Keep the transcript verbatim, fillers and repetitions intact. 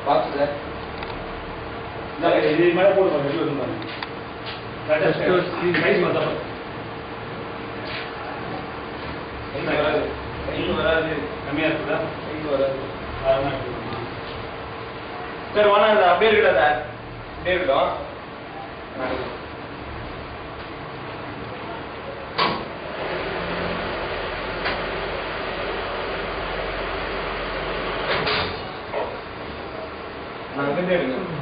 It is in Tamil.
பார்த்து சார் இது மேலே போடுங்க வெளியே வந்து வராது கையில் வராது கம்மியாக இருக்குதா கையில் வராது சார் வேணா அப்படியே இருக்கா சார் அப்படியே இருக்கட்டும் நான் அங்கே எடுங்க